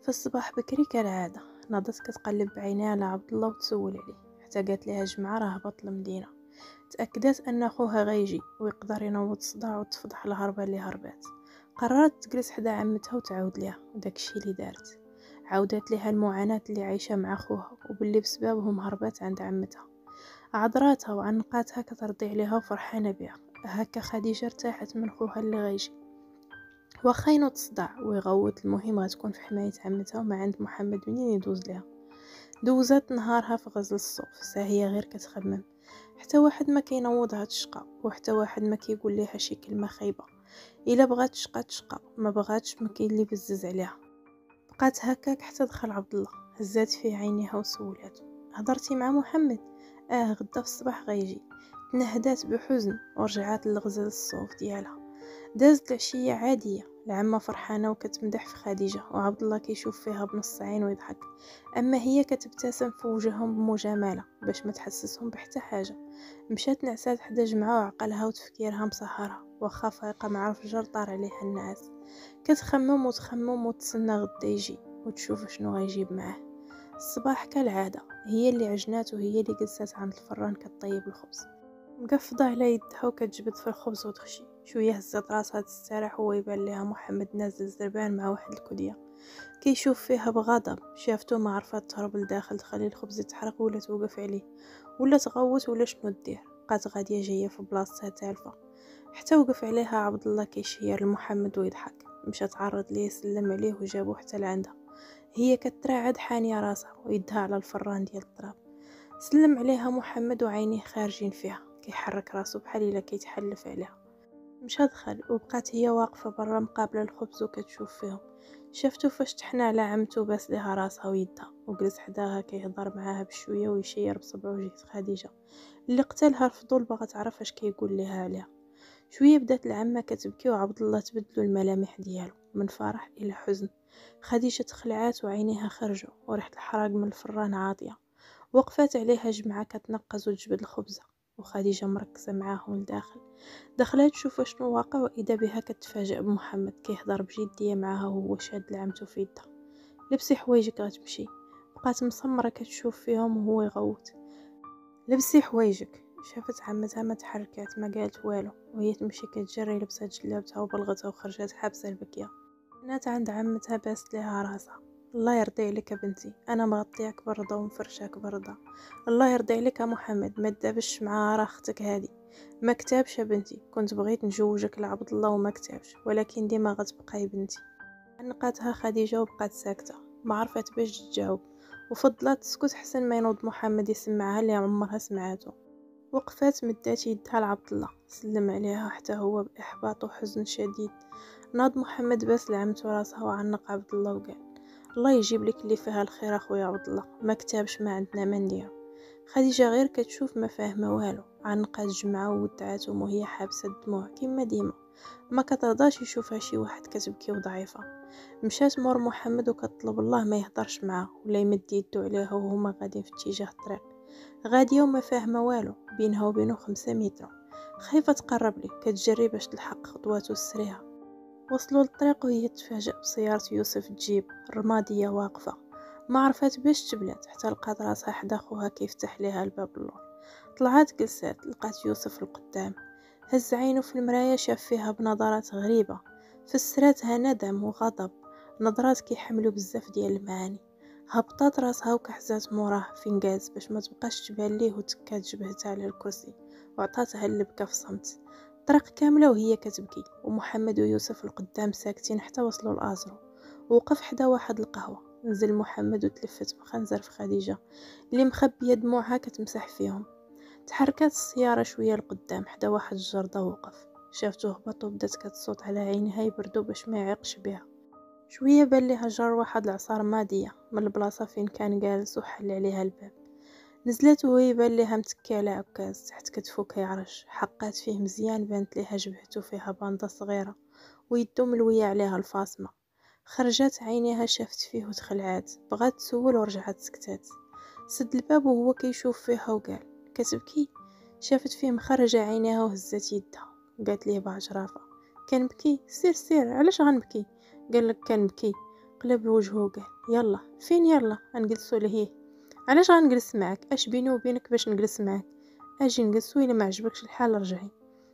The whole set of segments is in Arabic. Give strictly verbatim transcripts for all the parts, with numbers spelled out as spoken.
في الصباح بكري كالعادة ناضت كتقلب بعينيها على عبد الله وتسول عليه، حتى قالت لها جمعة راه هبط للمدينة. تأكدت أن خوها غيجي ويقدر ينوض صداع وتفضح الهربة اللي هربات. قررت تجلس حدا عمتها وتعاود ليها داكشي اللي دارت. عاودت لها المعاناة اللي عايشة مع خوها وباللي بسببهم هربات عند عمتها. عذراتها وعنقاتها كترضي عليها وفرحانة بها. هكا خديجة ارتاحت من خوها اللي غيجي، واخا ينوض صداع ويغوت، المهم غتكون في حماية عمتها وما عند محمد منين يدوز ليها. دوزات نهارها في غزل الصوف، ساهية غير كتخمم. حتى واحد ما كينوضها تشقى، وحتى واحد ما كيقول ليها شي كلمة خايبة. الا بغات تشقى تشقى، ما بغاتش ما كاين اللي بزز عليها. بقات هكاك حتى دخل عبد الله، هزات فيه عينيها وسولاتو: هضرتي مع محمد؟ اه غدا في الصباح غيجي. تنهدات بحزن ورجعات لغزل الصوف ديالها. دازت العشية عادية، العمة فرحانة وكتمدح في خديجة، وعبد الله كيشوف فيها بنص عين ويضحك، اما هي كتبتسم في وجههم بمجاملة باش ما تحسسهم بحتى حاجة. مشات نعسات حدا جمعة وعقلها وتفكيرها مسهرها، واخا فايقة مع الفجر طار عليها النعاس. كتخمم وتخمم وتسنى غدا يجي وتشوف شنو غيجيب معاه. الصباح كالعادة هي اللي عجنات وهي اللي جلست عند الفران كطيب الخبز، مقفضة على يدها وكتجبد في الخبز وتخشي. شوية هزت راسها تستريح وهو يبان لها محمد نازل زربان مع واحد الكدية. كيشوف فيها بغضب، شافته ما عرفت تهرب لداخل تخلي الخبز يتحرق ولا توقف عليه ولا تغوت ولا شنو دير. بقات غادية جاية في بلاصتها تالفة، حتى وقف عليها عبد الله كيشير لمحمد ويضحك. مشى تعرض ليه سلم عليه وجابو حتى لعندها. هي كتراعد حانية راسها ويدها على الفران ديال التراب. سلم عليها محمد وعينيه خارجين فيها، كيحرك راسو بحال الا كيتحلف عليها. مشى دخل وبقات هي واقفه برا مقابله الخبز وكتشوف فيهم. شافتو فاش تحنى على عمتو باس ليها راسها ويدها، وجلس حداها كيهضر معاها بشويه ويشير بصبعو جهه خديجه اللي قتلها الفضول باغا تعرف اش كيقول ليها عليها. شويه بدات العمه كتبكي وعبد الله تبدلو الملامح ديالو من فرح الى حزن. خديجه تخلعات وعينيها خرجوا وريحه الحراق من الفران عاطيه. وقفات عليها جمعة كتنقز وتجبد الخبزة، وخديجة مركزة معاهم لداخل. دخلت تشوف شنو واقع، وإذا بها كتفاجأ بمحمد كيهضر بجدية معاها وهو شاد لعمتو في يدها. لبسي حوايجك غتمشي. بقات مسمرة كتشوف فيهم وهو يغوت: لبسي حوايجك. شافت عمتها ما تحركات ما قالت والو، وهي تمشي كتجري لبست جلابتها وبلغتها وخرجت حابسة البكية. نات عند عمتها باست ليها راسها: الله يرضي عليك يا بنتي، انا مغطياك برضا ومفرشاك برضا. الله يرضي عليك يا محمد، ما تدابش مع راه اختك هادي. ما كتابش يا بنتي، كنت بغيت نجوجك لعبد الله وما كتابش، ولكن ديما غتبقاي بنتي. عنقاتها خديجه وبقات ساكته، ما عرفت باش تجاوب، وفضلت تسكت حسن ما ينوض محمد يسمعها اللي عمرها سمعته. وقفات مدات يدها لعبد الله، سلم عليها حتى هو باحباط وحزن شديد. ناض محمد باس لعمتو راسها وعنق عبد الله وقال: الله يجيب لك اللي فيها الخير اخويا عبد الله، ما كتابش ما عندنا ما نديرو. خديجه غير كتشوف ما فاهمه والو، عنقات جمعه وودعاتهم وهي حابسه الدموع كيما ديما، ما كترضاش يشوفها شي واحد كتبكي وضعيفه. مشات مور محمد وكتطلب الله ما يهضرش معاه ولا يمد يدو عليها وهما غاديين في اتجاه الطريق. غاديه وما فاهمه والو، بينها وبينه خمسة متر. خايفه تقرب ليه، كتجري باش تلحق خطواته السريعه. وصلوا للطريق وهي تفاجأ بسيارة يوسف تجيب الرمادية واقفة، ما عرفت باش تبلات حتى لقات راسها حدا خوها كيفتح ليها الباب اللور. طلعت جلسات، لقات يوسف القدام، هز عينه في المراية، شاف فيها بنظرات غريبة فسراتها ندم وغضب، نظرات كيحملوا بزاف ديال المعاني. هبطات راسها وكحزات موراه فينقاز باش ما تبقاش تبان ليه، وتكات جبهتها على الكرسي وعطاتها اللبكة في صمت. طريق كاملة وهي كتبكي، ومحمد ويوسف القدام ساكتين حتى وصلوا الازرو. وقف حدا واحد القهوة، نزل محمد وتلفت بخنزر في خديجة اللي مخبية دموعها كتمسح فيهم. تحركت السيارة شوية لقدام حدا واحد الجردة، وقف شافته هبط وبدات كتصوت على عينها يبردو باش ما يعيقش بها. شوية بان ليها جار واحد العصار مادية من البلاصة فين كان جالس وحل عليها الباب. نزلت وهو يبان ليها متكي على عكاز تحت كتفو كيعرج، حقات فيه مزيان، بانت ليها جبهتو فيها باندا صغيرة ويدو ملوية عليها الفاصمة. خرجت عينيها شافت فيه وتخلعات، بغات تسول ورجعت سكتات. سد الباب وهو كيشوف فيها وقال: كتبكي؟ شافت فيه مخرجة عينيها وهزت يدها، قالت ليه بعجرافة: كنبكي؟ سير سير، علاش غنبكي؟ قال لك كنبكي. قلب وجهه قال يلا فين يلا نجلسوا لهيه. علاش غنجلس معاك؟ اش بيني وبينك باش نجلس معاك؟ اجي نجلسوا، الا ما عجبكش الحال رجعي.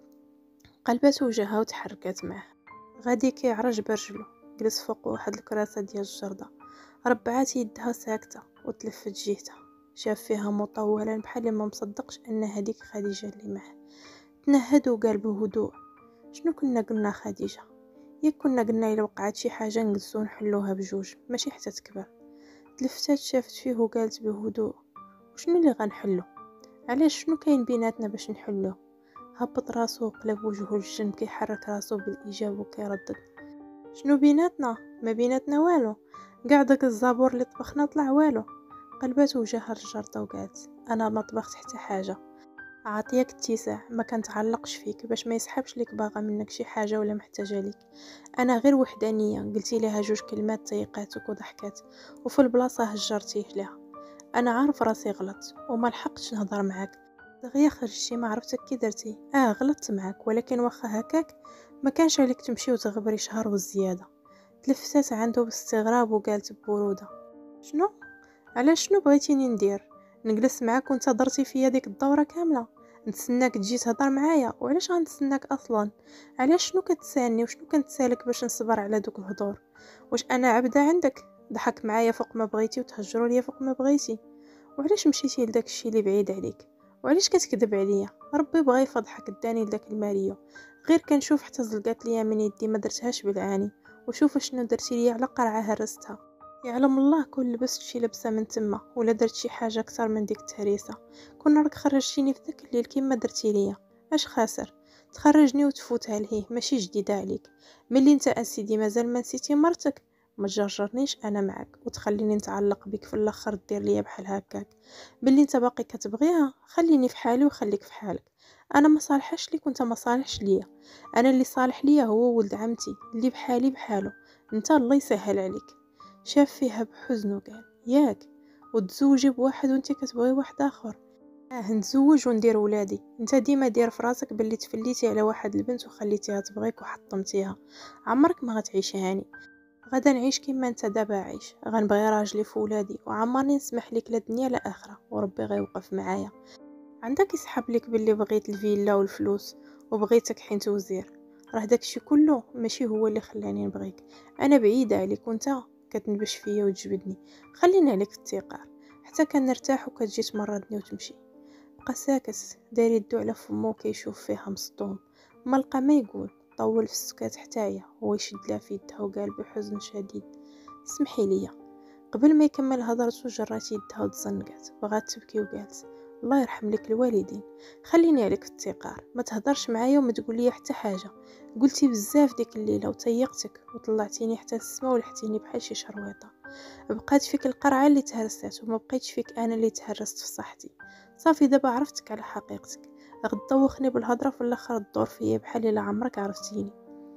قلبات وجهها وتحركات معاه. غادي كيعرج برجلو، جلس فوق واحد الكراسه ديال الجرده، ربعات يدها ساكته وتلفت جهتها، شاف فيها مطولا بحال ما مصدقش ان هذيك خديجه اللي معاه. تنهد وقال بهدوء شنو كنا قلنا خديجه؟ ياك كنا قلنا الا وقعت شي حاجه نجلسو نحلوها بجوج ماشي حتى تكبر. تلفتات شافت فيه وقالت بهدوء وشنو اللي غنحلو؟ علاش شنو كاين بيناتنا باش نحلوه؟ هبط راسو وقلب وجهه للجنب كيحرك راسو بالاجابه وكيردد شنو بيناتنا؟ ما بيناتنا والو، قاع داك الزابور اللي طبخنا طلع والو. قلبات وجهها الجرده وقالت انا ما طبخت حتى حاجه، عاطياك اتساع ما كنتعلقش فيك باش ما يسحبش ليك باغا منك شي حاجه ولا محتاجه ليك. انا غير وحدانيه قلتي لها جوج كلمات تيقاتك وضحكات وفي البلاصه هجرتيه لها. انا عارف راسي غلط وما لحقتش نهضر معاك، دغيا خرجتي ما عرفتك كي درتي. اه غلطت معاك ولكن واخا هكاك ما كانش عليك تمشي وتغبري شهر وزياده. تلفتات عنده باستغراب وقالت ببروده شنو؟ علاش شنو بغيتيني ندير؟ نجلس معاك وانت درتي فيا ديك الدوره كامله، نتسناك تجي تهضر معايا؟ وعلاش غنتسناك اصلا؟ علاش شنو كتسالني وشنو كنتسالك باش نصبر على دوك الهضور؟ واش انا عبده عندك ضحك معايا فوق ما بغيتي وتهجروا ليا فوق ما بغيتي؟ وعلاش مشيتي لداك الشيء اللي بعيد عليك؟ وعلاش كتكذب عليا؟ ربي بغى يفضحك اداني لداك الماريو، غير كنشوف حتى زلقات ليا من يدي ما درتهاش بالعاني، وشوف شنو درتي ليا على قرعه هرستها. يعلم الله كون لبست شي لبسه من تما ولا درت شي حاجه اكثر من ديك التهريسه كون راك خرجتيني في ذاك الليل كيما درتي ليا. اش خاسر تخرجني وتفوتها لهيه ماشي جديده عليك؟ ملي انت اسيدي مازال ما نسيتي مرتك ما تجرجرنيش انا معك وتخليني نتعلق بك في الاخر دير ليا بحال هكاك. بلي انت باقي كتبغيها خليني في حالي وخليك في حالك. انا ما صالحش ليك وانت ما صالحش ليا. انا اللي صالح ليا هو ولد عمتي اللي بحالي بحاله، انت الله يسهل عليك. شاف فيها بحزن وقال ياك وتزوجي بواحد وانت كتبغي واحد اخر؟ اه نتزوج وندير ولادي. انت ديما دير في راسك باللي تفليتي على واحد البنت وخليتيها تبغيك وحطمتيها، عمرك ما غتعيش هاني. غدا نعيش كيما انت دابا عايش، غنبغي راجلي في ولادي وعمرني نسمح لك لا دنيا لا اخره وربي غيوقف معايا. عندك يسحب لك باللي بغيت الفيلا والفلوس وبغيتك حين توزير، راه داكشي كله ماشي هو اللي خلاني نبغيك. انا بعيده عليك وانت كتنبش فيا وتجبدني. خليني عليك في التقار حتى كنرتاح وكتجي تمرضني وتمشي. بقى ساكت داير يدو على فمو كيشوف فيها مصدوم، ما لقى ما يقول، طول في السكات حتايا هو يشد لها في يدها وقال بحزن شديد سمحي لي. قبل ما يكمل هضرته جرات يدها وتزنقات بغات تبكي وقالت الله يرحم لك الوالدين، خليني عليك في التقار ما تهضرش معايا وما تقول لي حتى حاجه. قلتي بزاف ديك الليله وتيقتك وطلعتيني حتى السما ولحتيني بحال شي شرويطه. بقات فيك القرعه اللي تهرست وما بقيتش فيك انا اللي تهرست في صحتي. صافي دابا عرفتك على حقيقتك، غتدوخني بالهضره في الاخر الدور فيا بحال الا عمرك عرفتيني.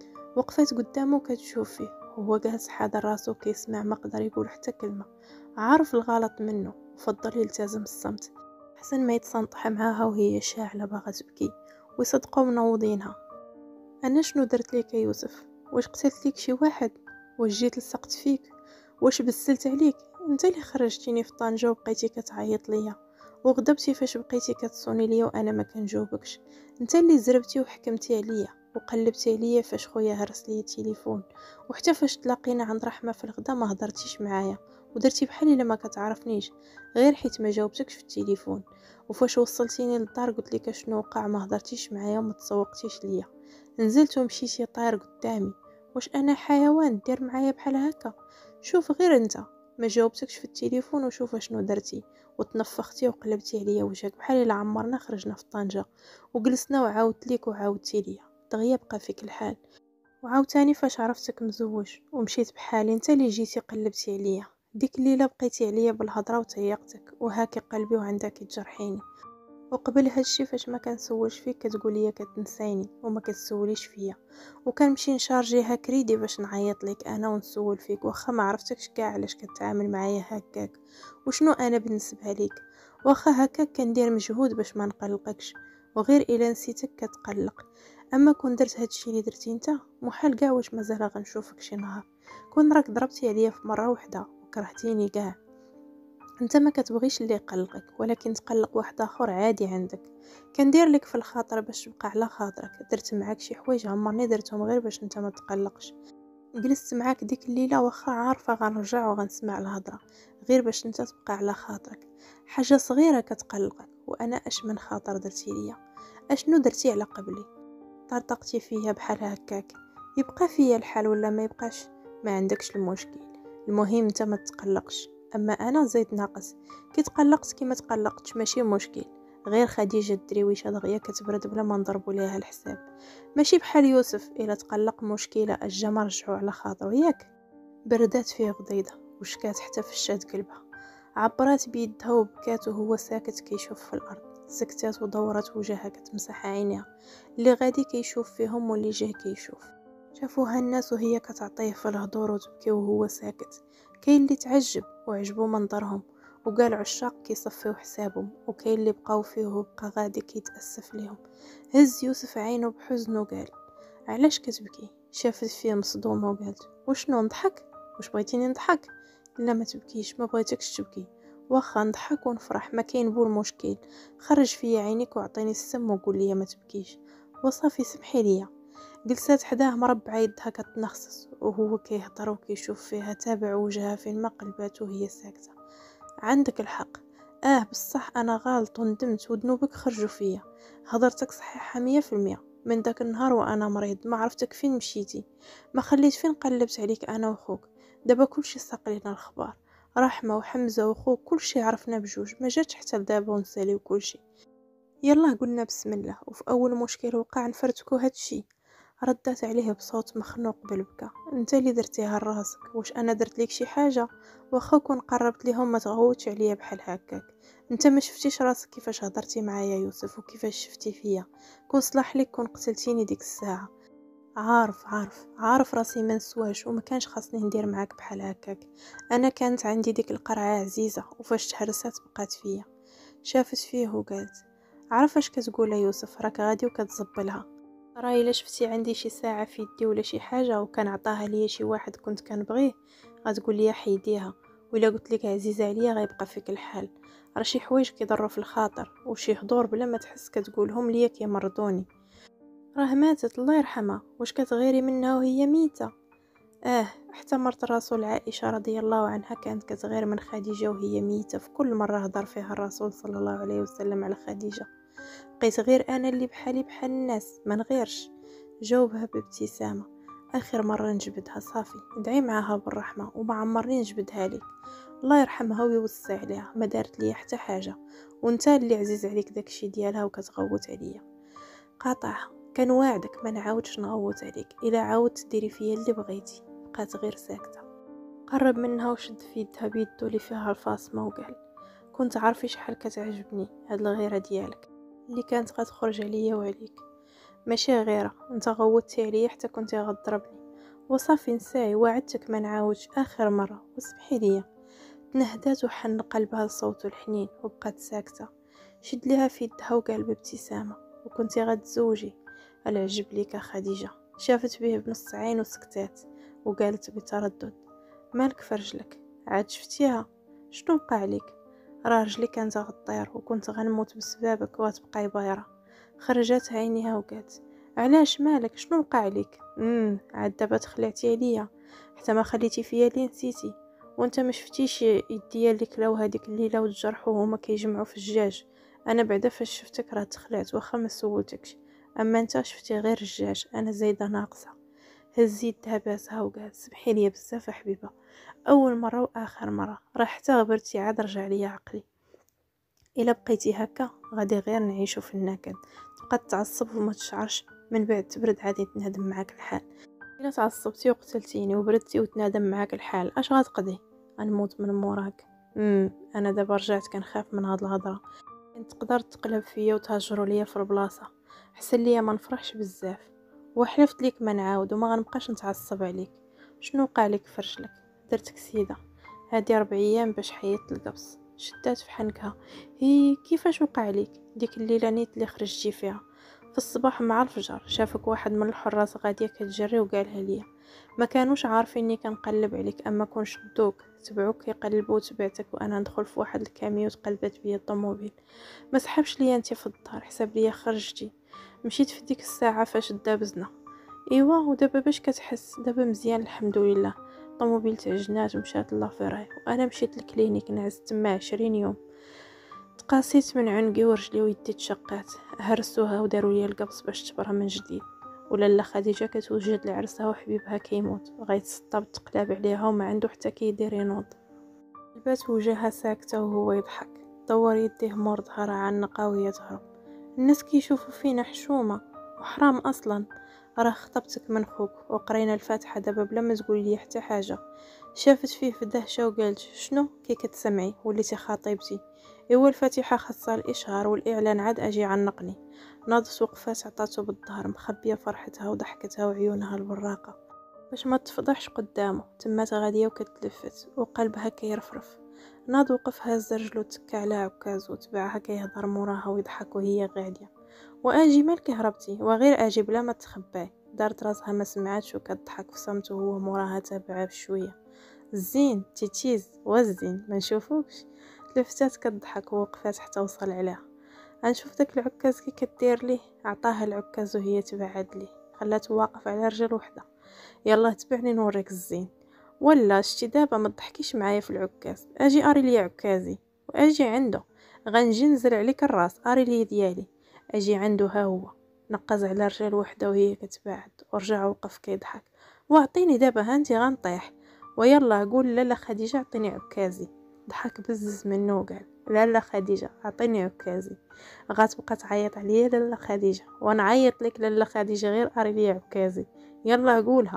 وقفت قدامه كتشوف فيه وهو جالس حاضر راسو كيسمع ما قدر يقول حتى كلمه، عارف الغلط منه وفضل يلتزم الصمت حسن ما يتصنطح معاها وهي شاعله باغا تبكي ويصدقوا منوضينها. انا شنو درت ليك يا يوسف؟ واش قتلت ليك شي واحد؟ واش جيت لصقت فيك؟ واش بزلت عليك؟ انت اللي خرجتيني في طنجة وبقيتي كتعيط ليا وغضبتي فاش بقيتي كتصوني ليا وانا ما كنجاوبكش. انت اللي زربتي وحكمتي عليا وقلبتي عليا فاش خويا هرس ليا التليفون، وحتى فاش تلاقينا عند رحمه في الغدا ما هضرتيش معايا ودرتي بحال الا ما كتعرفنيش غير حيت ما جاوبتكش في التليفون. وفاش وصلتيني للدار قلت لك شنو وقع ما هضرتيش معايا وما تسوقتيش ليا، نزلت ومشيتي طاير قدامي. واش انا حيوان دير معايا بحال هكا؟ شوف غير انت ما جاوبتكش في التليفون وشوف شنو درتي وتنفختي وقلبتي عليا وجهك بحال الا عمرنا خرجنا في طنجة وجلسنا وعاودت ليك وعاودتي ليا دغيا بقى فيك الحال. وعاوتاني فاش عرفتك مزوج ومشيت بحالي انت اللي جيتي قلبتي عليا. ديك الليله بقيتي عليا بالهضره وتيقتك وهاكي قلبي وعندك تجرحيني. وقبل هادشي فاش ما كنسولش فيك كتقول لي كتنسيني وما كتسوليش فيا، وكنمشي نشارجيها كريدي باش نعيط لك انا ونسول فيك واخا ما عرفتكش كاع علاش كتعامل معايا هكاك وشنو انا بالنسبه ليك. واخا هكاك كندير مجهود باش ما نقلقكش وغير الا نسيتك كتقلق. اما كون درت هادشي اللي درتي انت محال كاع واش مازال غنشوفك شي نهار. كون راك ضربتي عليا في مره واحده وكرهتيني كاع. انت ما كتبغيش اللي يقلقك، ولكن تقلق واحد اخر عادي عندك. كندير لك في الخاطر باش تبقى على خاطرك، درت معاك شي حوايج عمرني درتهم غير باش انت ما تقلقش. جلست معاك ديك الليله واخا عارفه غنرجع وغنسمع الهضره، غير باش انت تبقى على خاطرك. حاجه صغيره كتقلقك، وانا اش من خاطر درتي ليا؟ اشنو درتي على قبلي؟ طرطقتي فيا بحال هكاك، يبقى فيا الحال ولا ما يبقاش، ما عندكش المشكل. المهم انت ما تقلقش. اما انا زيد ناقص، كي تقلقت كي ما تقلقتش ماشي مشكل. غير خديجه الدريويشه دغيا كتبرد بلا ما نضربوا ليها الحساب. ماشي بحال يوسف، الا تقلق مشكله اجا ما رجعوا على خاطرو ياك. بردات فيه غضيضه وشكات حتى فشات قلبها. عبرات بيدها وبكات وهو ساكت كيشوف في الارض. سكتات ودورت وجهها كتمسح عينيها، اللي غادي كيشوف فيهم واللي جاه كيشوف. شافوها الناس وهي كتعطيه في الهضور وتبكي وهو ساكت. كاين اللي تعجب وعجبو منظرهم وقال عشاق كيصفيو حسابهم، وكاين اللي بقاو فيه وبقى غادي كيتاسف ليهم. هز يوسف عينه بحزن وقال علاش كتبكي؟ شافت فيه مصدومه وقالت وشنو نضحك؟ واش بغيتيني نضحك؟ لا ما تبكيش، ما بغيتكش تبكي. واخا نضحك ونفرح ما كاين بو المشكل. خرج فيا عينيك وعطيني السم وقول لي ما تبكيش وصافي سمحي ليا. جلسات حداه مربعه يدها كتنخصص وهو كيهضر وكيشوف فيها، تابع وجهها فين ما قلبات وهي ساكته. عندك الحق، اه بصح انا غلط وندمت وذنوبك خرجوا فيا. هضرتك صحيحه مية في المية. من داك النهار وانا مريض ما عرفتك فين مشيتي، ما خليت فين قلبت عليك انا وخوك. دابا كلشي ساق لينا الخبار، رحمه وحمزه وخوك كلشي عرفنا بجوج، ما جاتش حتى لدابا ونساليو كلشي. يلا قلنا بسم الله، وفي اول مشكل وقع نفرتكو هادشي. ردت عليه بصوت مخنوق بالبكا انت اللي درتيها لراسك، واش انا درت لك شي حاجه؟ واخا كون قربت ليهم ما تغوتش عليا بحال هكاك. انت ما شفتيش راسك كيفاش هضرتي معايا يوسف وكيفاش شفتي فيا؟ كون صلاح لك كون قتلتيني ديك الساعه. عارف عارف عارف راسي ما نسواش وما كانش خاصني ندير معاك بحال هكاك. انا كانت عندي ديك القرعه عزيزه وفاش تهرست بقات فيا. شافت فيه وقالت عارف اش كتقول يا يوسف؟ راك غادي وكتزبلها. راي الا شفتي عندي شي ساعه في يدي ولا شي حاجه وكان عطاها ليا شي واحد كنت كنبغيه غتقول لي حيديها، ولا قلت لك عزيزه عليا غيبقى فيك الحال. راه شي حوايج كيضروا في الخاطر وشي حضور بلا ما تحس كتقولهم ليا كيمرضوني. راه ماتت الله يرحمها، واش كتغيري منها وهي ميته؟ اه حتى مرت الرسول عائشه رضي الله عنها كانت كتغير من خديجه وهي ميته في كل مره هضر فيها الرسول صلى الله عليه وسلم على خديجه. بقيت غير انا اللي بحالي بحال الناس ما نغيرش. جاوبها بابتسامه. اخر مره نجبدها صافي، ادعي معاها بالرحمه وما عمرني نجبدها لك. الله يرحمها ويوسع عليها، ما دارت لي حتى حاجه، وانت اللي عزيز عليك داكشي ديالها وكتغوت عليا. قاطعها، كان واعدك ما نعاودش نغوت عليك، الا عاودت ديري فيا اللي بغيتي. بقات غير ساكته. قرب منها وشد في يدها بيدو اللي فيها الفاصمه وقال كنت عارفي شحال كتعجبني هاد الغيره ديالك اللي كانت غتخرج عليا وعليك. ماشي غيره، انت غوتي عليا حتى كنتي غضربني. وصافي نساي، وعدتك ما نعاودش، اخر مره وسمحي ليا. تنهدات وحن قلبها لصوت الحنين وبقات ساكته. شد ليها في يدها وقال بابتسامه وكنتي غتزوجي. العجب ليك خديجه. شافت به بنص عين وسكتات وقالت بتردد مالك فرجلك؟ عاد شفتيها؟ شنو وقع عليك؟ راه رجلي كانت غطير وكنت غنموت بسببك وغتبقاي بايره. خرجت عينيها وقالت علاش مالك؟ شنو وقع عليك؟ امم عاد دابا تخلعتي عليا حتى ما خليتي فيا اللي نسيتي. وانت ما شفتيش يديا اللي كلاو هذيك الليله وتجرحوا هما كيجمعوا في الجاج؟ انا بعدا فاش شفتك راه تخلعت واخا ما سولتكش، اما انت شفتي غير الجاج، انا زايده ناقصه. هز يدها باسها وقالت سمحي لي بزاف حبيبه، اول مره واخر مره، راه حتى غبرتي عاد رجع ليا عقلي. الا بقيتي هكا غادي غير نعيشو في النكد، تبقى تعصب وما تشعرش، من بعد تبرد عادي تنهدم معاك الحال. الا تعصبتي وقتلتيني وبردتي وتنادم معاك الحال اش غتقضي؟ غنموت من موراك. امم انا دابا رجعت كنخاف من هاد الهضره، كنت تقدر تقلب فيا وتهجروا ليا في البلاصه. حسن ليا ما نفرحش بزاف، وحلفت ليك ما نعاود وما غنبقاش نتعصب عليك. شنو وقع لك فرجلك؟ درتك سيده، هادي ربع ايام باش حيدت القبص. شدات في حنكها. هي كيفاش وقع لك؟ ديك الليله نيت اللي خرجتي فيها في الصباح مع الفجر شافك واحد من الحراس غادية كتجري وقالها ليا ما كانوش عارفيني كنقلب عليك اما كون شدوك تبعوك يقلبوا تبعتك وانا ندخل في واحد الكاميو تقلبت بيا الطوموبيل. ما سحبش ليا انت في الدار حساب ليا خرجتي. مشيت في ديك الساعه فاش دابزنا. ايوا ودابا باش كتحس؟ دابا مزيان الحمد لله. الطوموبيل تعجنات ومشات الله في راي وانا مشيت للكلينيك نعست تما عشرين يوم. تقاسيت من عنقي ورجلي ويدي تشقات هرسوها وداروا لي القبص باش تبرى من جديد. ولالا خديجه كتوجد لعرسها وحبيبها كيموت غيتسطب تقلاب عليها وما عنده حتى كيدير ينوض. البات وجهها ساكته وهو يضحك دور يديه مور ظهرها عنقه وهي تهرب. الناس كيشوفوا فينا حشومه وحرام اصلا. راه خطبتك من خوك وقرينا الفاتحه دابا بلا ما تقول لي حتى حاجه. شافت فيه في دهشه وقالت شنو كي كتسمعي وليتي خطيبتي؟ ايوا الفاتحه خاصها الاشهار والاعلان عاد اجي عنقني. ناضت وقفات عطاتو بالظهر مخبيه فرحتها وضحكتها وعيونها البراقه باش ما تفضحش قدامه. تمات غاديه وكتلفت وقلبها كيرفرف. ناض وقف هز رجلو تكا على عكاز وتبعها كيهضر موراها ويضحك وهي غاديه. واجي مالك هربتي وغير اجي بلا ما تخباي. دارت راسها ما سمعاتش وكتضحك في صمت وهو موراها تابعها بشويه. الزين تيتيز والزين ما نشوفوكش. تلفتات كتضحك ووقفات حتى وصل عليها. غنشوف داك العكاز كي كدير ليه. عطاها العكاز وهي تبعد ليه خلاته واقف على رجل وحده. يلا تبعني نوريك الزين. ولا شتي دابا ما تضحكيش معايا في العكاز. اجي اري لي عكازي واجي عنده غنجي نزل عليك الراس اري لي ديالي. اجي عنده ها هو نقز على رجل وحده وهي كتبعد ورجع وقف كيضحك. واعطيني دابا هانتي غنطيح. ويلا قول لالا خديجه اعطيني عكازي. ضحك بزز منه وقال لالا خديجه اعطيني عكازي. غتبقى تعيط عليا لالا خديجه وانا عيط لك لالا خديجه غير اري لي عكازي. يلا قولها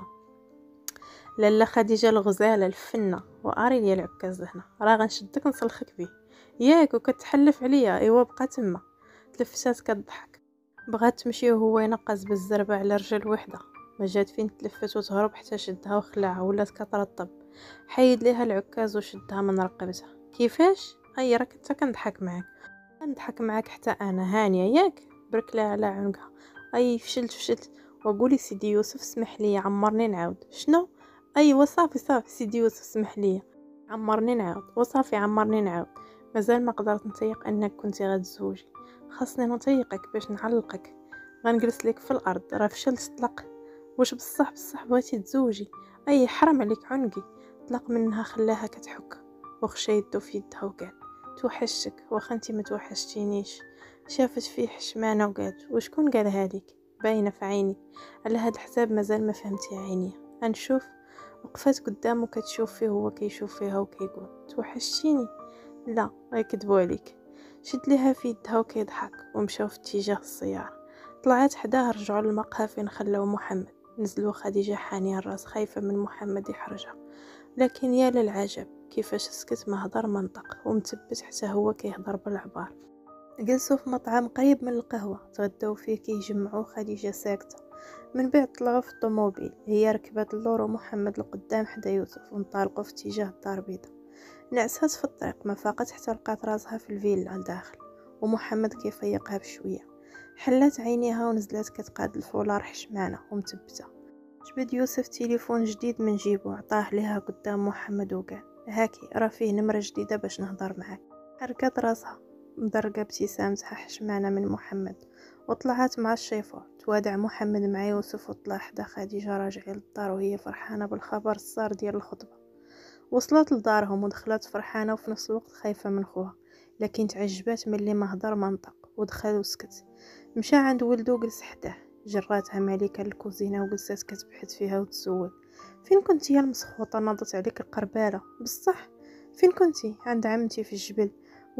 لالا خديجه الغزاله الفنه واري لي العكاز هنا راه غنشدك نسلخك به ياك وكتحلف عليا. ايوا بقى تما. تلفتات كتضحك بغات تمشي وهو ينقز بالزربه على رجل وحده. ما جات فين تلفت وتهرب حتى شدها وخلعها ولات كترطب. حيد ليها العكاز وشدها من رقبتها. كيفاش؟ هي راك انت كنضحك معاك كنضحك معاك حتى انا هانيه ياك. بركلها على عنقها. اي فشلت فشلت. وقولي سيدي يوسف اسمح لي عمرني نعاود. شنو؟ ايوا صافي صافي سيدي يوسف اسمح لي عمرني نعاود. وصافي عمرني نعاود. مازال ما قدرت نطيق انك كنتي غتزوجي. خاصني نطيقك باش نعلقك. غنجلس لك في الارض راه فشلت طلق. واش بصح بصح بغيتي تزوجي؟ اي حرام عليك عنقي. طلق منها خلاها كتحك وخشى يدو في يدها وقال توحشتك واخا انتي ما توحشتينيش. شافت فيه حشمانه وقالت وشكون قالها لك؟ باينه في عيني. على هاد الحساب مازال ما فهمتي عيني. غنشوف. وقفات قدامه كتشوف فيه وهو كيشوف فيها وكيقول توحشتيني؟ لا غيكذبوا عليك. شد ليها في يدها وكيضحك ومشاو في اتجاه السياره. طلعت حداه رجعوا للمقهى فين خلاو محمد. نزلوا خديجه حانيه الراس خايفه من محمد يحرجها. لكن يا للعجب كيفاش سكت ما هضر منطق ومتبت حتى هو كيهضر بالعبار. جلسوا في مطعم قريب من القهوه تغداو فيه كيجمعوا خديجه ساكته. من بعد طلعوا في الطوموبيل هي ركبت اللور ومحمد القدام حدا يوسف وانطلقوا في اتجاه الدار البيضاء. نعسات في الطريق ما فاقت حتى لقات راسها في الفيلا الداخل ومحمد كيفيقها بشويه. حلات عينيها ونزلت كتقاد الفولار حشمانه ومتبته. جبد يوسف تليفون جديد من جيبو عطاه ليها قدام محمد وقال هاكي راه فيه نمره جديده باش نهضر معاك. حركت راسها مدرقه ابتسامتها حشمانه من محمد وطلعت مع الشيفور. توادع محمد مع يوسف وطلع حدا خديجه راجعين للدار وهي فرحانه بالخبر الصار ديال الخطبه. وصلت لدارهم ودخلت فرحانه وفي نفس الوقت خايفه من خوها لكن تعجبات ملي ما هضر منطق ودخل وسكت. مشى عند ولدو جلس حداه. جراتها مالكه للكوزينه وجلست كتبحث فيها وتسول فين كنتي يا المسخوطه؟ ناضت عليك القرباله بصح. فين كنتي؟ عند عمتي في الجبل.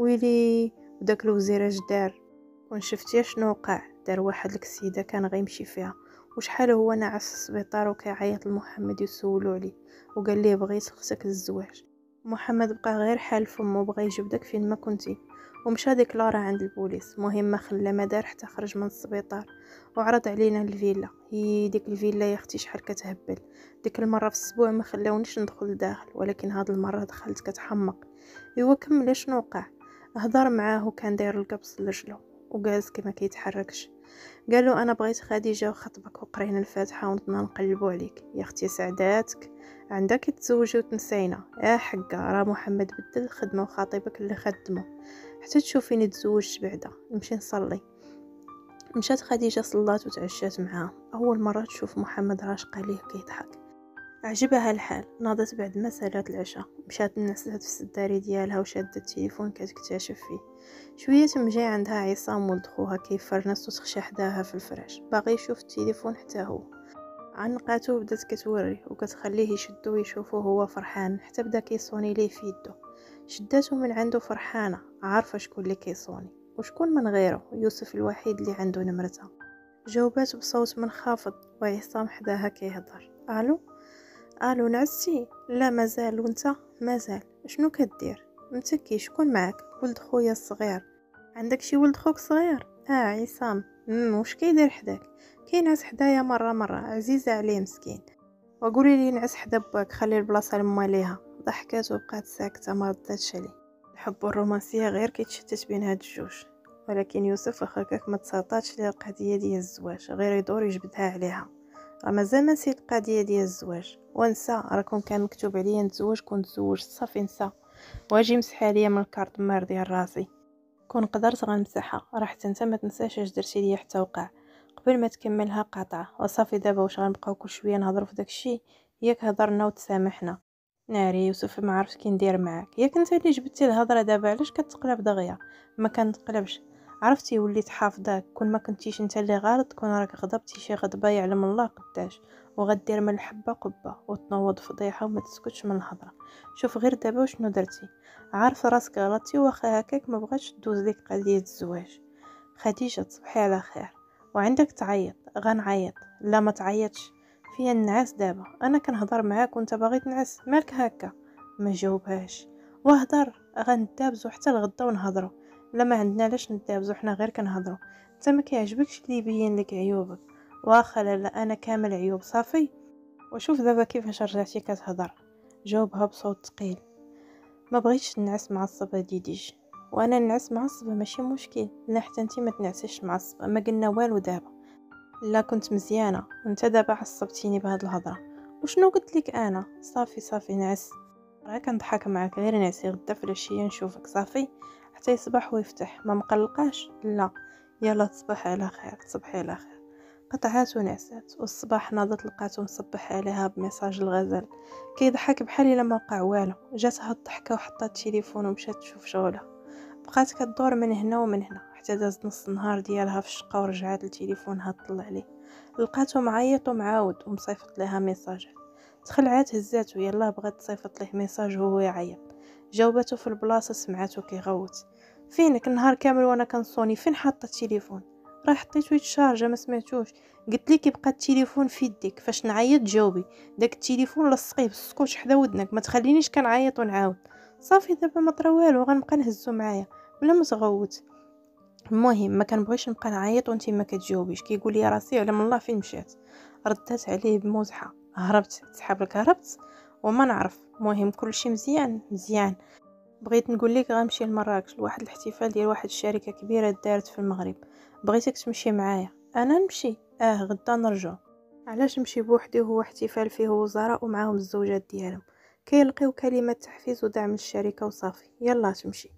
ويلي وداك الوزير اش دار؟ كون شفتي شنو وقع؟ دار واحد الكسيده كان غيمشي فيها وشحال هو ناعس في السبيطار وكيعيط لمحمد يسولو عليه وقال ليه بغيت اختك للزواج. محمد بقى غير حال فمو بغى يجيب داك فين ما كنتي ومشى ديكلارا عند البوليس. مهم ما خلى ما دار حتى خرج من السبيطار وعرض علينا الفيلا. هي ديك الفيلا يا اختي شحال كتهبل. ديك المره في الاسبوع ما خلاونيش ندخل لداخل ولكن هاد المره دخلت كتحمق. ايوا كمل شنو وقع؟ هضر معاه وكان داير القبص لرجلو وجالس كما كيتحركش. قال له انا بغيت خديجه وخطبك وقرينا الفاتحه ونطنا نقلبوا عليك يا اختي سعداتك عندك تزوجي وتنسينا يا حقه راه محمد بدل الخدمه وخطيبك اللي خدمه حتى تشوفيني تزوجت بعدا نمشي نصلي. مشات خديجه صلات وتعشات معاها اول مره تشوف محمد راشق عليه كيضحك عجبها الحال. ناضت بعد ما سالات العشاء مشات نعست في السداري ديالها وشادت التليفون كتكتشف فيه. شويه تمجي عندها عصام ولد خوها كيفرنس وتخشى حداها في الفراش باغي يشوف التليفون حتى هو. عنقاتو وبدات كتوري وكتخليه يشدو ويشوفو هو فرحان حتى بدا كيصوني ليه في يدو. شداتو من عنده فرحانه عارفه شكون اللي كيصوني وشكون من غيره يوسف الوحيد اللي عنده نمرتها. جاوبات بصوت منخفض وعصام حداها كيهضر الو الو نعستي لا مازال وانت مازال شنو كدير متكي شكون معك ولد خويا الصغير عندك شي ولد خوك صغير اه عصام امم واش كيدير حداك كينعس حدايا مره مره عزيزه عليه مسكين وقولي لي نعس حدا باك خلي البلاصه لمواليها. ضحكات وبقات ساكته ما رداتش عليه. الحب والرومانسيه غير كيتشتت بين هاد الجوج ولكن يوسف واخا كاك ما تساطاتش ليه القضيه ديال الزواج غير يدور يجبدها عليها. راه مازال ما نسيت القضيه ديال الزواج ونسى راه كون كان مكتوب عليا نتزوج كنت تزوجت صافي نسى واجي مسح عليا من الكارت مار ديال راسي كون قدرت غنمسحها راه حتى انت ما تنساش اش درتي ليا حتى وقع قبل ما تكملها قاطعه وصافي. دابا واش غنبقاو كل شويه نهضروا في داكشي ياك هضرنا وتسامحنا. ناري يوسف ما عرفت كي ندير معاك ياك انت اللي جبتي الهضره دابا علاش كتقلب دغيا ما كنتقلبش عرفتي وليت حافظاك كون ما كنتيش انت اللي غلط كون راك غضبتي شي غضبه يعلم الله قداش وغدير من الحبه قبه وتنوض فضيحه وما تسكتش من الهضره. شوف غير دابا وشنو درتي عارف راسك غلطتي واخا هكاك ما بغاتش تدوز ليك قضيه الزواج. خديجه تصبحي على خير وعندك تعيط غنعيط لا ما تعيطش فيا النعاس دابا انا كنهضر معاك وانت باغي تنعس مالك هكا ما جاوبهاش وهضر غندابزو حتى الغدا ونهضروا لا ما عندنا علاش ندابزو حنا غير كنهضروا انت ما كيعجبكش اللي يبين لك عيوبك واخا لا, لا انا كامل عيوب صافي. وشوف دابا كيفاش رجعتي كتهضر جاوبها بصوت ثقيل ما بغيتش نعس معصبه ديديش وانا نعس معصبه ماشي مشكل لا حتى انت ما تنعسيش معصبه ما قلنا والو دابا لا كنت مزيانه وانت دابا عصبتيني بهاد الهضره وشنو قلت لك انا صافي صافي نعس راه كنضحك معاك غير نعسي غدا في العشيه نشوفك صافي حتى يصبح ويفتح ما مقلقاش لا يلا تصبح على خير تصبحي على خير. قطعات ونعسات والصباح ناضت لقاتو مصبح عليها بميساج الغزال كيضحك بحال الا ما وقع والو. جاتها الضحكه وحطات التليفون ومشات تشوف شغلها بقات كدور من هنا ومن هنا حتى داز نص النهار ديالها في الشقه ورجعات لتليفونها تطلع عليه لقاتو معيط ومعاود ومصيفط لها ميساجات تخلعات هزاتو يلا بغات تصيفط ليه ميساج وهو يعيط. جاوبته في البلاصه سمعاتو كيغوت فينك النهار كامل وانا كنصوني فين حاطه التليفون راه حطيتو يتشارجا ما سمعتوش قلت لك يبقى التليفون في يدك فاش نعيط جاوبي داك التليفون لصقيه بالسكوتش حدا ودنك ما تخلينيش كنعيط ونعاود صافي دابا ما طرا والو غنبقى نهزو معايا بلا ما تغوت. المهم ما كنبغيش نبقى نعيط وانتي ما كتجاوبيش كيقول لي راسي علم الله فين مشات. ردات عليه بمزحه هربت تسحب لك هربت وما نعرف المهم كلشي مزيان مزيان. بغيت نقول لك غنمشي لمراكش لواحد الاحتفال ديال واحد الشركه كبيره دارت في المغرب بغيتك تمشي معايا. انا نمشي اه غدا نرجع علاش نمشي بوحدي وهو احتفال فيه وزراء ومعاهم الزوجات ديالهم كيلقيو كلمات تحفيز ودعم للشركه وصافي يلا تمشي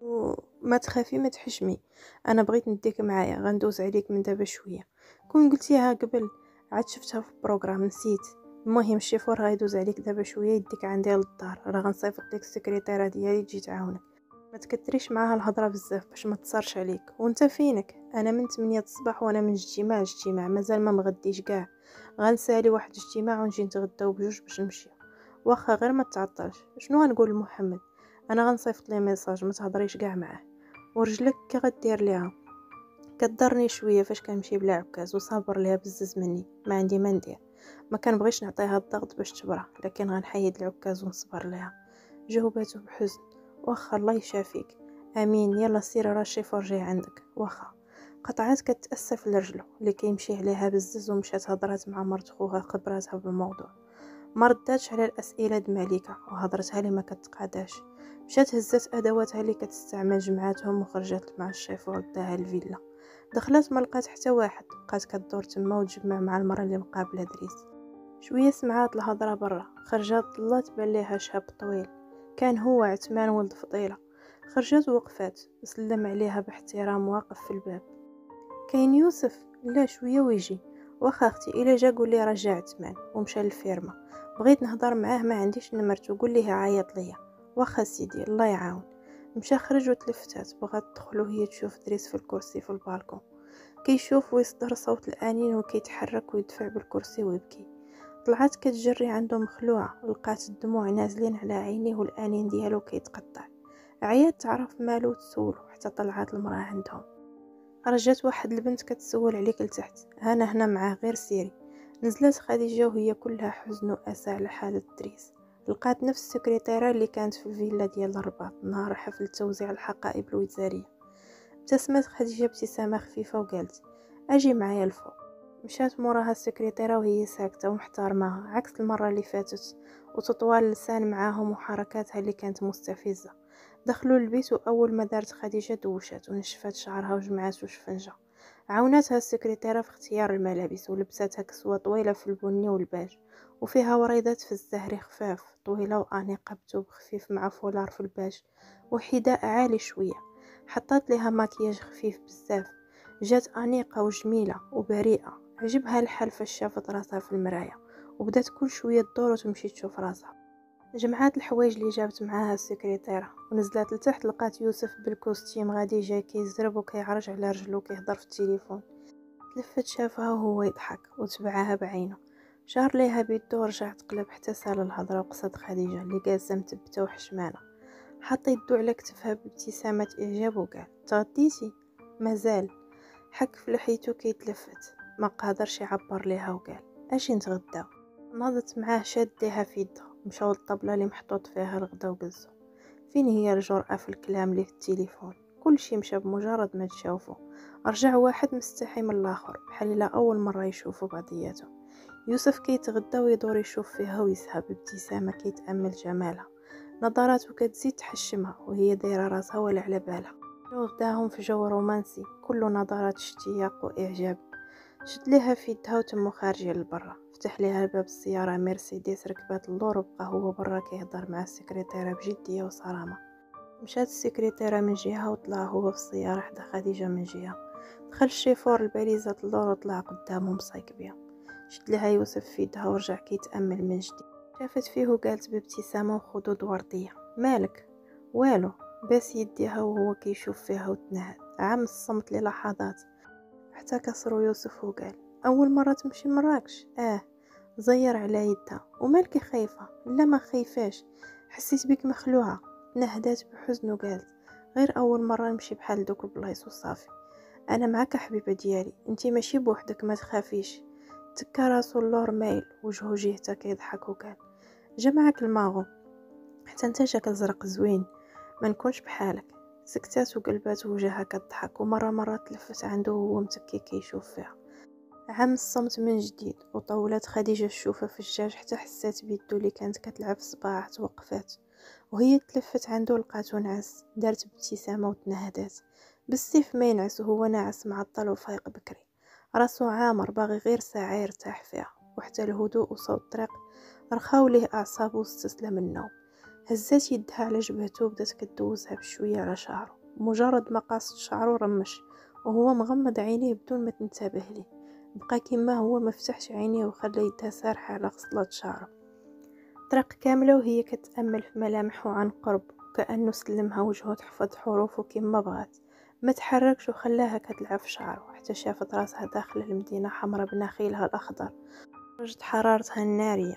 وما تخافي ما تحشمي انا بغيت نديك معايا غندوز عليك من دابا شويه كون قلتيها قبل عاد شفتها في البروغرام نسيت. المهم الشيفور غيدوز عليك دابا شويه يديك عندي للدار راه غنصيفط لك السكرتيره ديالي تجي تعاونك ما تكثريش معاها الهضره بزاف باش ما تصرش عليك. وانت فينك انا من ثمانية الصباح وانا من اجتماع اجتماع مازال ما مغديش كاع غنسالي واحد الاجتماع ونجي نتغداو بجوج باش نمشي واخا غير ما تعطلش. شنو غنقول لمحمد انا غنصيفط ليه ميساج ما تهضريش كاع معاه ورجلك كي غدير ليها كدرني شويه فاش كنمشي بلا عكاز وصابر ليها بزز مني ما عندي ما ندير ما كنبغيش نعطيها الضغط باش تبرى لكن غنحيد العكاز ونصبر ليها. جاوبته بحزن واخا الله يشافيك امين يلا سير راه الشيفور جاي عندك واخا. قطعات كتاسف لرجلو اللي كيمشي عليها بزز ومشات هضرات مع مرت خوها خبراتها بالموضوع ما رداتش على الاسئله د مليكه وهضرتها لي ما كتقاداش مشات هزات ادواتها اللي كتستعمل جمعاتهم وخرجت مع الشيفور داها الفيلا دخلت ما لقات حتى واحد، بقات كدور تما وتجمع مع المرة اللي مقابله دريس. شويه سمعات الهضره برا، خرجات طلات بان ليها شاب طويل، كان هو عثمان ولد فضيله. خرجت وقفات، سلم عليها باحترام واقف في الباب. كاين يوسف؟ لا شويه ويجي. واخا اختي الا جا قولي رجع عثمان. ومشى للفيرما. بغيت نهضر معاه ما عنديش نمرته، قول ليه عيط ليا. واخا سيدي الله يعاون. مشى خرج وتلفتات بغات تدخل وهي تشوف دريس في الكرسي في البالكون كيشوف ويصدر صوت الانين وكيتحرك ويدفع بالكرسي ويبكي. طلعت كتجري عنده مخلوعه، لقات الدموع نازلين على عينيه والانين ديالو كيتقطع. عيات تعرف مالو تسولو حتى طلعت المراه عندهم. رجات واحد البنت كتسول عليك لتحت، انا هنا معاه غير سيري. نزلت خديجه وهي كلها حزن واسى على حاله دريس. لقات نفس السكرتيره اللي كانت في الفيلا ديال الرباط نهار حفل توزيع الحقائب الوزاريه. ابتسمت خديجه ابتسامه خفيفه وقالت اجي معايا الفوق. مشات موراها السكرتيره وهي ساكته ومحترمه عكس المره اللي فاتت، وتطوال اللسان معاهم وحركاتها اللي كانت مستفزه. دخلوا البيت واول ما دارت خديجه دوشات ونشفت شعرها وجمعات وشفنجه. عاونتها السكرتيره في اختيار الملابس ولبستها كسوه طويله في البني والباج وفيها وريدات في الزهري خفاف طويله وانيقه بتوب خفيف مع فولار في الباج وحذاء عالي شويه. حطات لها ماكياج خفيف بزاف. جات انيقه وجميله وبريئه. عجبها الحال فاش شافت راسها في المرايه وبدات كل شويه تدور وتمشي تشوف راسها. جمعات الحوايج اللي جابت معاها السكرتيره ونزلت لتحت، لقات يوسف بالكوستيم غادي جاي كيزرب وكيعرج على رجلو كيهضر في التليفون. تلفت شافها وهو يضحك وتبعها بعينه. شار ليها بيدو ورجع تقلب حتى سال الهضره وقصد خديجه اللي جالسه مثبته وحشمانه. حط يدو على كتفها بابتسامه اعجاب وقال تغديتي؟ مازال. حك في لحيته كيتلفت، ما قادرش يعبر ليها وقال اجي نتغداو. ناضت معاه شاد ليها في يدها. مشاو للطبله اللي محطوط فيها الغدا وجزو. فين هي الجرأة في الكلام اللي في التليفون؟ كل شي مشى بمجرد ما تشافوا. رجع واحد مستحي من الاخر بحال الا اول مره يشوفوا بعضياتهم. يوسف كيتغدى ويدور يشوف فيها ويسحب ابتسامه كيتامل جمالها. نظراته كتزيد تحشمها وهي دايره راسها ولا على بالها. غداهم في جو رومانسي كله نظرات اشتياق واعجاب. شد ليها في يدها وتمو خارجه للبرا. فتح ليها باب السياره مرسيدس ركبات اللور وبقى هو برا كيهضر مع السكرتيره بجديه وصرامه. مشات السكرتيره من جهه وطلع هو في السياره حدا خديجه من جهه. دخل الشيفور الباليزه اللور وطلع قدامهم صايك بها. شد لها يوسف في يدها ورجع كيتامل من جديد. شافت فيه وقالت بابتسامه وخدود ورديه مالك؟ والو. باس يديها وهو كيشوف فيها وتنهد. عام الصمت للحظات حتى كسروا يوسف وقال اول مره تمشي مراكش؟ اه. زير على يدها ومالكي خايفه؟ لا ما خايفاش، حسيت بك مخلوعه. نهدات بحزن وقالت غير اول مره نمشي بحال دوك البلايص وصافي. انا معاك حبيبه ديالي، انتي ماشي بوحدك ما تخافيش. تكا راسو اللور مايل وجهو جهته كيضحك وقال جا معاك الماغو حتى انت جاك الزرق زوين ما نكونش بحالك. سكتات وقلبات وجهها كتضحك ومره مره تلفت عنده وهو متكي كيشوف فيها. عام الصمت من جديد وطولت خديجه الشوفه في الجاج حتى حسات بيدو اللي كانت كتلعب في صباعها توقفات وهي تلفت عنده لقاتو نعس. دارت بابتسامه وتنهدات. بالسيف ما ينعس وهو ناعس معطل وفايق بكري. راسو عامر باغي غير ساعه يرتاح فيها وحتى الهدوء وصوت الطريق رخاو ليه اعصابه واستسلم النوم. هزات يدها على جبهته وبدات كدوزها بشويه على شعره. مجرد ما قاصت شعره رمش وهو مغمض عينيه بدون ما تنتبه ليه. بقى كيما هو مفتحش عينيه وخلى يدها سارحه على غسلة شعره. طريق كامله وهي كتامل في ملامحه عن قرب وكانه سلمها وجهه تحفظ حروفه كيما بغات. ما تحركش وخلاها كتلعب في شعره حتى شافت راسها داخل المدينه حمراء بنخيلها الاخضر درجه حرارتها الناريه.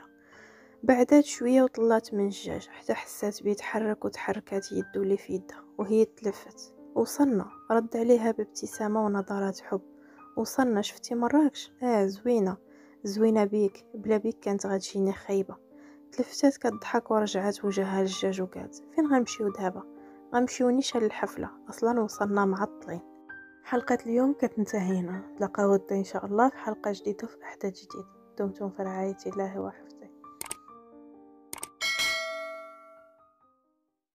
بعدات شويه وطلعت من الجاج حتى حسات بيتحرك وتحركات يدو اللي في يدها وهي تلفت. وصلنا. رد عليها بابتسامه ونظرات حب. وصلنا. شفتي مراكش؟ اه زوينه. زوينه بيك، بلا بيك كانت غتجيني خايبه. تلفتات كتضحك ورجعت وجهها للجاج وقالت فين غنمشيو دابا؟ غنمشيو نيشان للحفله اصلا وصلنا معطلين. حلقه اليوم كتنتهي هنا. نتلاقاو غدا ان شاء الله في حلقه جديده في احداث جديد. دمتم في رعايه الله وحفظه.